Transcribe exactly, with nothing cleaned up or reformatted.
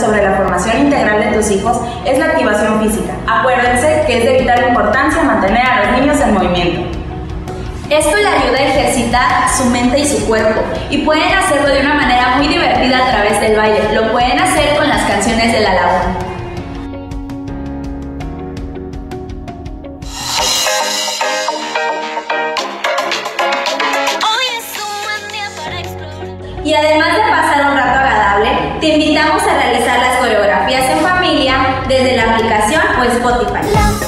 sobre la formación integral de tus hijos es la activación física. Acuérdense que es de vital importancia mantener a los niños en movimiento. Esto le ayuda a ejercitar su mente y su cuerpo, y pueden hacerlo de una manera muy divertida a través del baile. Lo pueden hacer con las canciones de La Laguna. Y además de pasar un rato agradable, te invitamos a realizar las coreografías en familia desde la aplicación o Spotify.